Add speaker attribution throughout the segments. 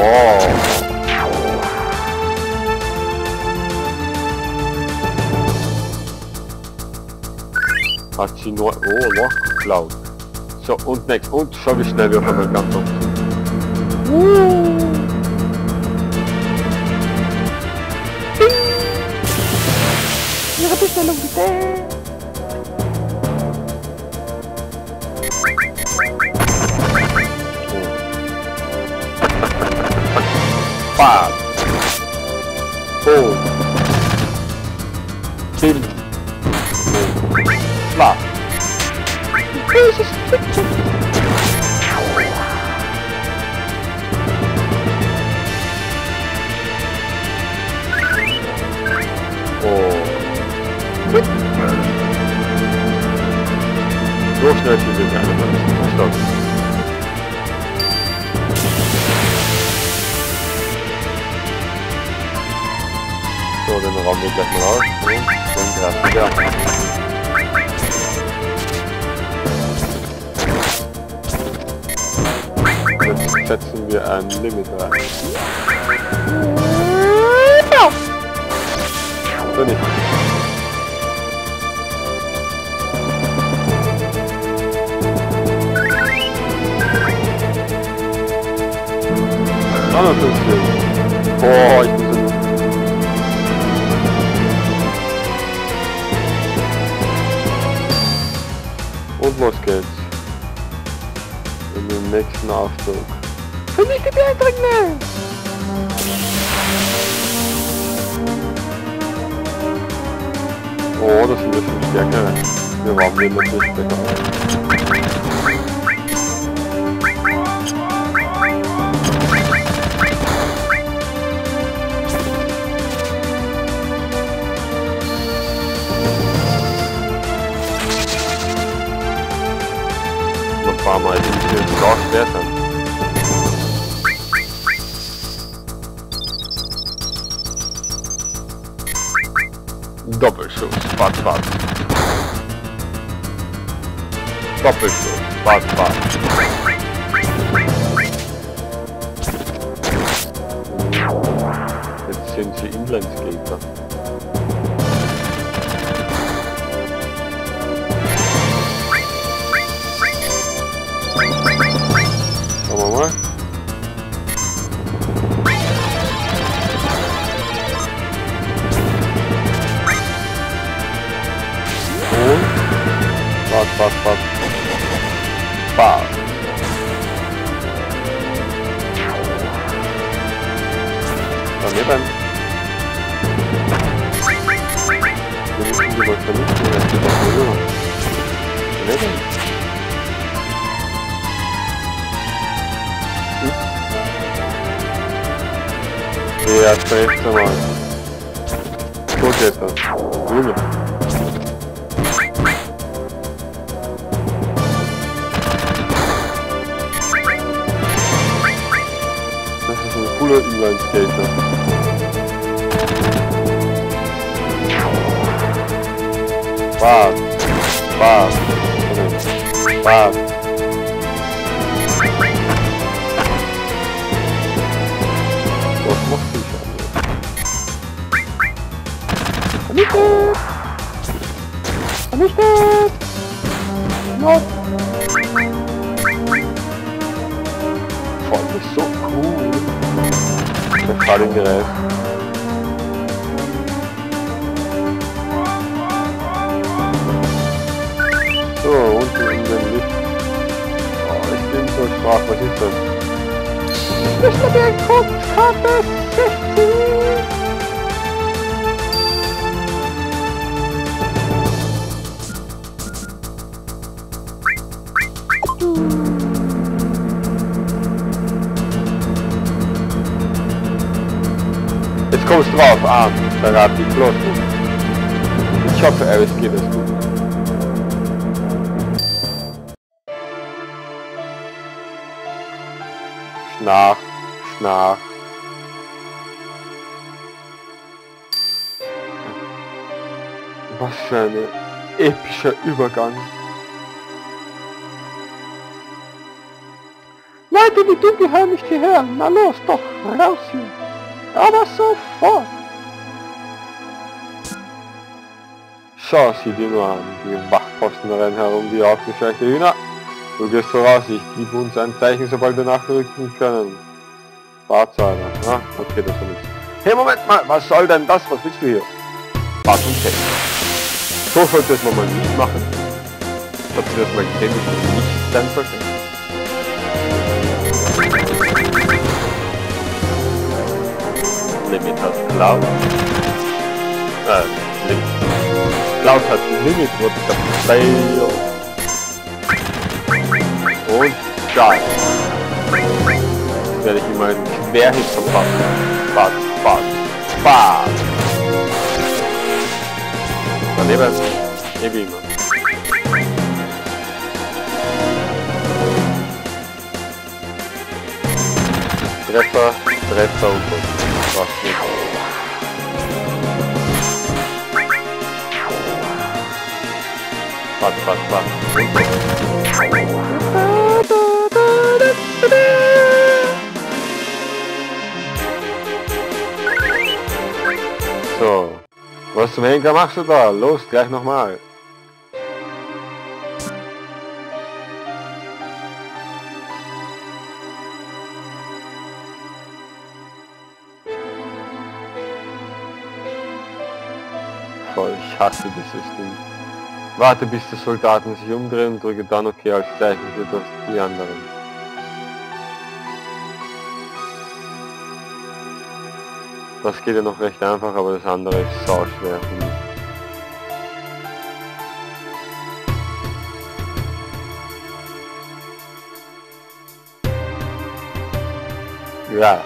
Speaker 1: Oh. Hat sie nur... Oh, Loch geklaut. So, und next. Und schau wie schnell wir auf einmal ganz oft sind.
Speaker 2: Ihre Bestellung bitte.
Speaker 1: Bam! Boom! Kill! Schlag!
Speaker 2: Böses Stückchen.
Speaker 1: Oh! So schnell sind wir alle mal. Stopp! So, den räumen wir gleich mal aus und dann greifen wir an. Jetzt setzen wir ein Limit rein. So nicht. Ah, natürlich. Boah, ich bin so... Und los geht's. In den nächsten Aufzug.
Speaker 2: Vernichte die Eindringlinge.
Speaker 1: Oh, das sind wir schon stärker. Wir waren wir natürlich besser. Noch ein paar Mal sind wir stark besser. Doppelschuss, Bad. Doppelschuss, Bad. Jetzt sind sie Inlineskater. Schauen wir mal. Bad. Daneben. Wir müssen die wohl vernichten, das geht auch nur. Daneben. Ja, safe mal. So geht das. Junge. Cooler Inline-Skater. Bad. Was macht die schon?
Speaker 2: Vernichtet. Not.
Speaker 1: Boah, das ist so cool. Ich hab gerade ihn gereift. So, unten in den Lift. Oh, ich bin so schwach, was ist das?
Speaker 2: Ich bin der Kurzkarte 60.
Speaker 1: Jetzt kommst du drauf an, verrat die bloß nicht. Ich hoffe, es geht es gut. Schnarch. Was für ein epischer Übergang.
Speaker 2: Leute, die Dunkelheit Hör nicht hierher. Na los, doch, raus hier. Aber sofort.
Speaker 1: Schau sie dir nur an. Die Wachposten rennen herum wie aufgescheuchte Hühner. Du gehst voraus, ich gebe uns ein Zeichen, sobald wir nachrücken können. Fahrzeuge. Ah, okay, das war nichts. Hey, Moment mal, was soll denn das? Was willst du hier? Fahrt und Test. So sollte es man mal nicht machen. Hat sie das mal gesehen, wie es nicht sein sollte? Limit hat Cloud. Limit. Cloud hat Limit, what the fail. Und Schal. Werde ich immer einen Querhit verpassen. Fahrt. Daneben, wie immer. Treffer und so. Was nicht. Fahrt. So. Was zum Henker machst du da? Los, gleich nochmal. Voll, ich hasse dieses Ding. Warte, bis die Soldaten sich umdrehen und drücke dann OK als Zeichen für die anderen. Das geht ja noch recht einfach, aber das andere ist sau schwer für mich. Ja.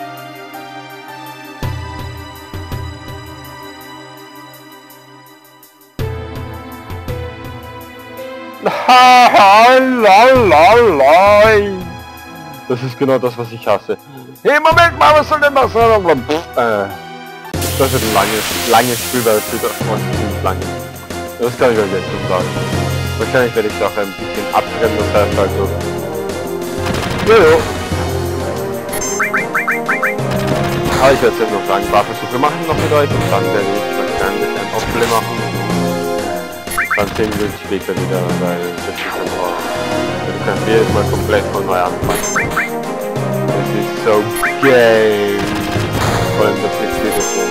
Speaker 1: Das ist genau das, was ich hasse. Hey, Moment mal, was soll denn das sein? Das wird ein langes Spiel, weil es wieder ziemlich lang ist. Das kann ich euch jetzt schon sagen. Wahrscheinlich werde ich es auch ein bisschen abtrennen, das heißt also... Jojo. Aber ich werde es jetzt noch sagen, ein paar Versuche machen noch mit euch und dann werde ich wahrscheinlich ein Offplay machen. Dann sehen wir uns später wieder, weil das ist einfach... Du kannst jedes Mal komplett von neu anfangen. Das ist so geil. Vor allem das mit Telefon.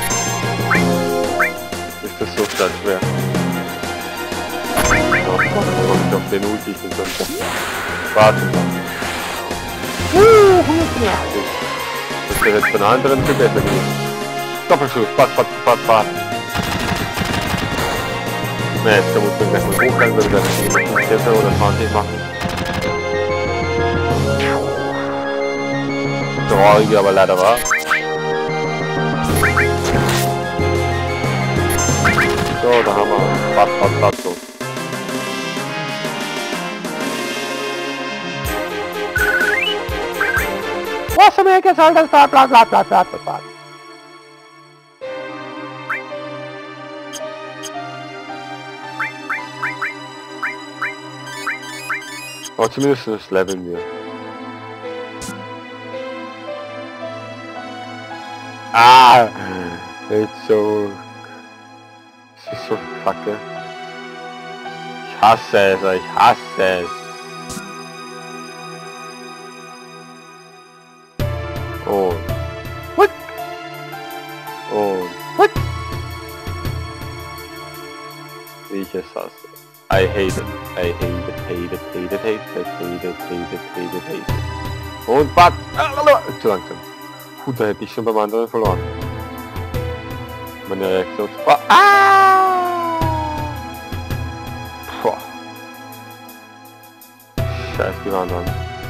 Speaker 1: Ist das so stark schwer. Oh, ich auf den Ulti und so. Warte mal. Das wäre jetzt von anderen viel besser gewesen. Doppelschuss, Fahrt. Ne, jetzt muss man gleich mal hochgehen, weil wir dann 10 oder 20 machen. Traurig, aber leider war. So, da haben wir Fahrt so.
Speaker 2: Was zum Henker soll das? Bla.
Speaker 1: Aber zumindest das leveln wir. Ah! Jetzt so... Es ist so kacke. Ich hasse es. Und... Wie ich es hasse. I hate it. Und Bad! Zu langsam. Gut, da hätte ich schon beim anderen verloren. Meine Reaktion... Boah. Scheiß die Wand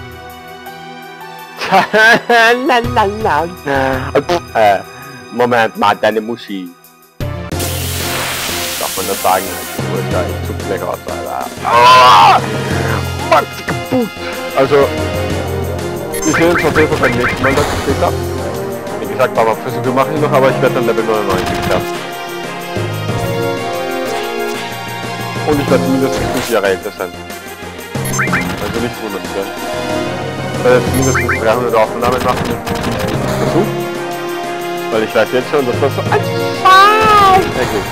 Speaker 1: an. Moment mal, deine Muschi. Darf man das sagen? Ich zu lecker aus, Alter. Mann, kaputt! Also, wir sehen uns auf jeden Fall beim nächsten Mal dazu später. Wie gesagt, ein paar Versuche mache ich noch, aber ich werde dann Level 99 fertig. Und ich werde mindestens 5 Jahre älter sein. Also nicht wundern, gell? mindestens 300 Aufnahmen machen mit diesem Versuch. Weil ich weiß jetzt schon, dass das so ein Scheiß ergibt.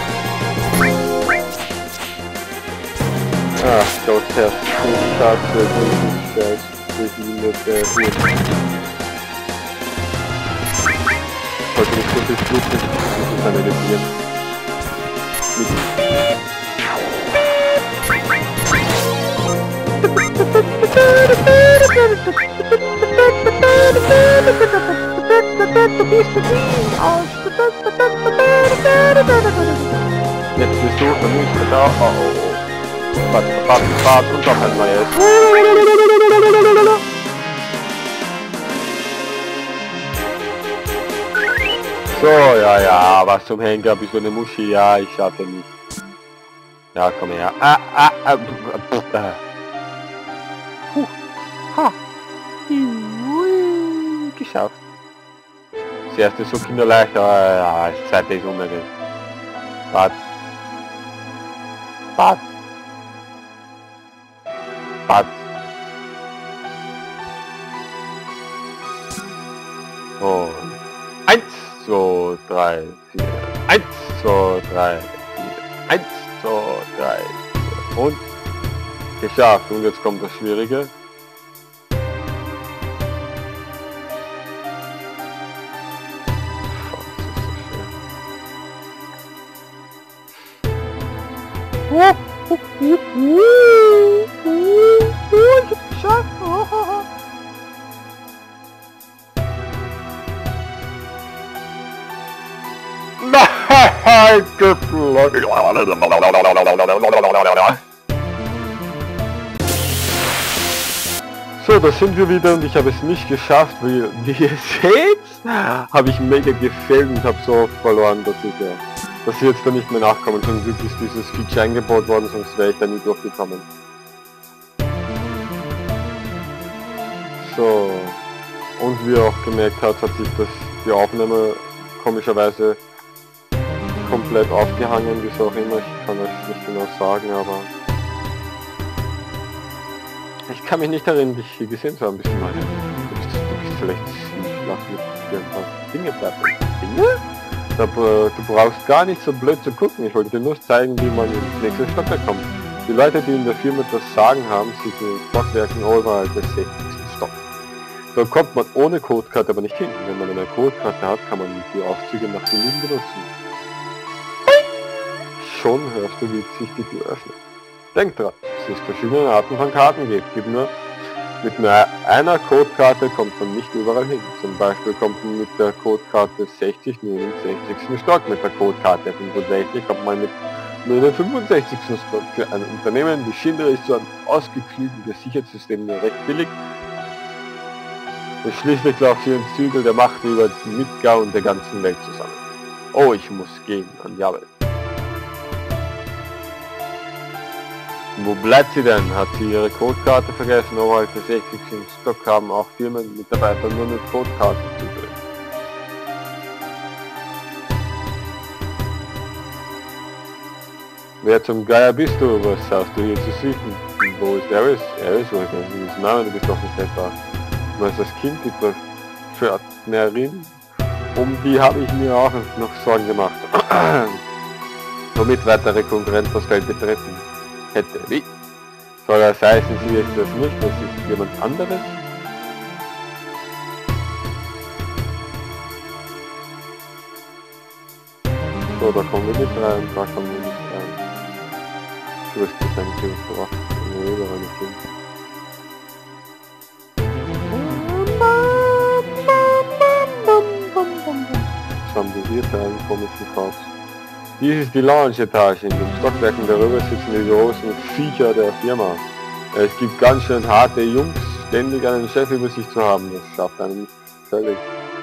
Speaker 1: Ach Gott, Herr Schulkatze, das behindert der Hund. Sollte nicht so viel fluchen, das ist eine Revier. Jetzt bist du für mich da. Oh, oh. Fahrt und noch ein neues. So, ja, was zum Henker, bist du eine Muschi? Ja, ich schaffe nicht. Ja, komm her. Geschafft. Das erste so kinderleicht, aber ja, das zweite ist unmöglich. Wart. Und 1, 2, 3, 4. 1, 2, 3, 4. 1, 2, 3, 4. Und geschafft. Und jetzt kommt das Schwierige. Ich hab's geschafft. Nein, geflogen. So, da sind wir wieder und ich habe es nicht geschafft, wie ihr seht, habe ich mega gefailt und habe so oft verloren, dass ich jetzt da nicht mehr nachkomme. Zum Glück ist dieses Feature eingebaut worden, sonst wäre ich da nie durchgekommen. So, und wie ihr auch gemerkt habt, hat sich die Aufnahme komischerweise komplett aufgehangen, wieso auch immer, ich kann euch nicht genau sagen, aber ich kann mich nicht erinnern, dich hier gesehen zu haben, bisschen mal. Du bist vielleicht lass mich hier ein paar Dinge bleiben. Dinge? Du brauchst gar nicht so blöd zu gucken, ich wollte dir nur zeigen, wie man ins nächste Stockwerk kommt. Die Leute, die in der Firma das Sagen haben, sitzen in Stockwerken oberhalb des 60. Stock. Da kommt man ohne Codekarte aber nicht hin. Wenn man eine Codekarte hat, kann man die Aufzüge nach Belieben benutzen. Schon hörst du, wie sich die Tür öffnet. Denk dran, dass es verschiedene Arten von Karten gibt. Mit nur einer Codekarte kommt man nicht überall hin. Zum Beispiel kommt man mit der Codekarte 60 nur in den 60. Stock. Mit der Codekarte 65 kommt man nur in den 65. Stock. Für ein Unternehmen wie Schindler ist so ein ausgeklügeltes Sicherheitssystem nur recht billig. Und schließlich läuft hier ein Zügel der Macht über Midgard und der ganzen Welt zusammen. Oh, ich muss gehen an die Arbeit. Wo bleibt sie denn? Hat sie ihre Codekarte vergessen? Oberhalb des 60. Stock haben auch Firmenmitarbeiter nur mit Codekarten Zugriff. Wer zum Geier bist du? Was hast du hier zu suchen? Wo ist Eris? Eris, woher kennst du diesen Namen? Du bist doch nicht etwa nur als das Kind, die Pförtnerin. Um die habe ich mir auch noch Sorgen gemacht. Womit weitere Konkurrenz das Feld betreten hätte. Wie? Soll das heißen, sie ist das nicht, das ist jemand anderes? So, da kommen wir nicht rein, da kommen wir nicht rein. Ich wüsste es eigentlich nicht so oft. Nee, da war nicht hin. Was haben wir hier für einen komischen Kauz? Dies ist die Lounge-Etage. In den Stockwerken darüber sitzen die großen Viecher der Firma. Es gibt ganz schön harte Jungs, ständig einen Chef über sich zu haben. Das schafft einen völlig.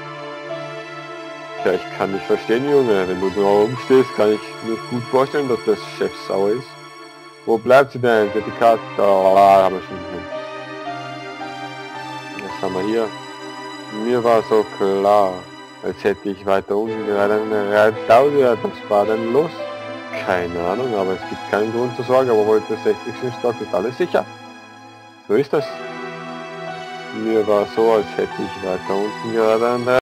Speaker 1: Tja, ich kann dich verstehen, Junge. Wenn du da oben stehst, kann ich mir gut vorstellen, dass der Chef sauer ist. Wo bleibt sie denn? Zertifikat? Da haben wir schon hin. Was haben wir hier? Mir war so klar. Als hätte ich weiter unten gerade eine Reitau gehört. Was war denn los? Keine Ahnung, aber es gibt keinen Grund zur Sorge. Aber heute 60. Stock ist alles sicher. So ist das. Mir war so, als hätte ich weiter unten gerade ein